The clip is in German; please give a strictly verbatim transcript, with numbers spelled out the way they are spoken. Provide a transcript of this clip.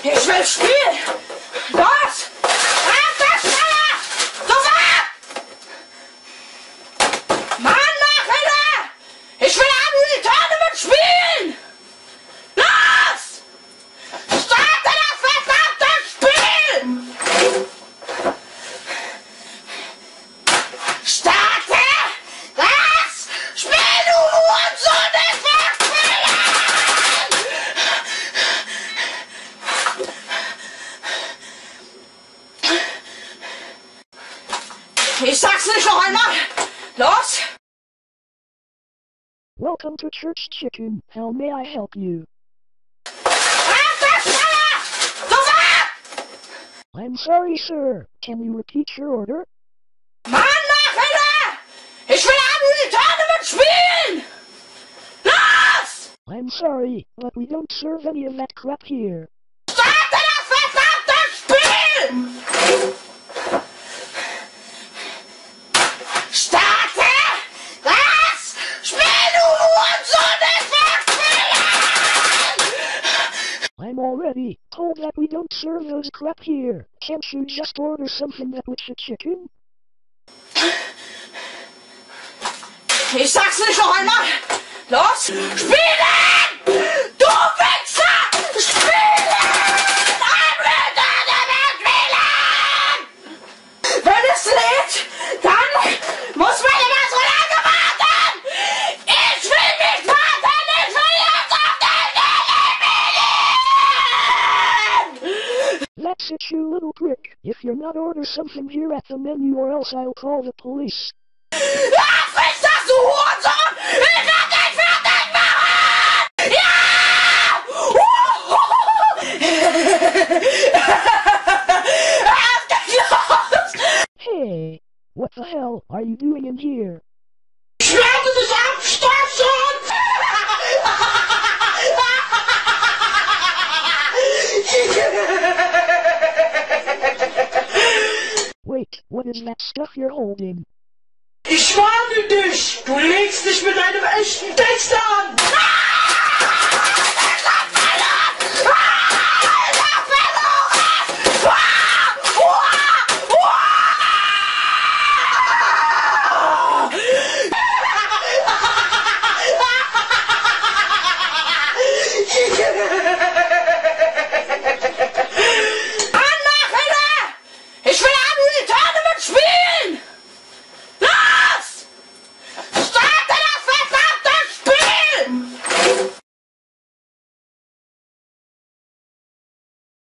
Ich will spielen! Los! Einfach schneller! Sofort! Mann, Nachhinein! Ich will am Tournament spielen! Los! Starte das verdammte Spiel! Starte das Spiel, du Hurensohn des Ich sag's nicht noch einmal! Los! Welcome to Church Chicken. How may I help you? I'm sorry, sir. Can you repeat your order? Mann, Nachhinein! Ich will am Tournament spielen! Los! I'm sorry, but we don't serve any of that crap here. Starte das verdammte Spiel! Starte das Spiel, du Hurensohn des I'm already told that we don't serve those crap here. Can't you just order something that with the chicken? Ich sag's nicht noch einmal! Los! Spielen! Du Wichser! Spielen! Ein Tournament spielen! Wenn es lädt, dann muss man immer so lange warten! Ich will nicht warten! Ich will jetzt auf den Eliminieren! That's it, you little prick. If you're not order something here at the menu or else I'll call the police. Ach, was das, du Hurensohn! Ich hab dich fertig machen! Ja! Hey, what the hell are you doing in here? Ich werde dich abstoßen! Wait, what is that stuff you're holding? Ich warne dich! Du legst dich mit einem echten Text an! Yeah.